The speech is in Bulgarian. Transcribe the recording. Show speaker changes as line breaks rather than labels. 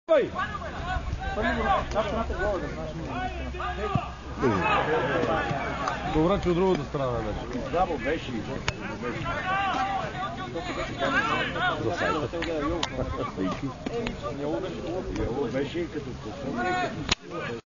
Добре, че от другата страна беше.
Да, беше.
За сайта.
Беше като